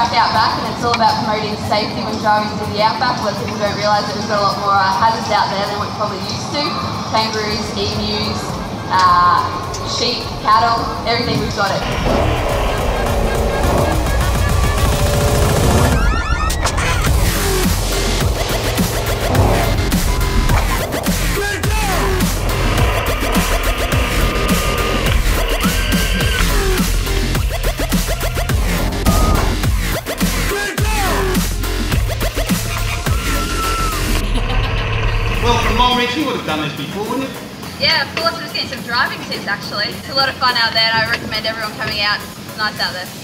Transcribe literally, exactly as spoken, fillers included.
track out back, and it's all about promoting safety when driving through the outback, where people don't realise that we've got a lot more uh, hazards out there than what you're probably used to. Kangaroos, emus, uh, sheep, cattle, everything, we've got it. Well, from my reach, you would have done this before, wouldn't you? Yeah, of course. We're just getting some driving tips, actually. It's a lot of fun out there, and I recommend everyone coming out. It's nice out there.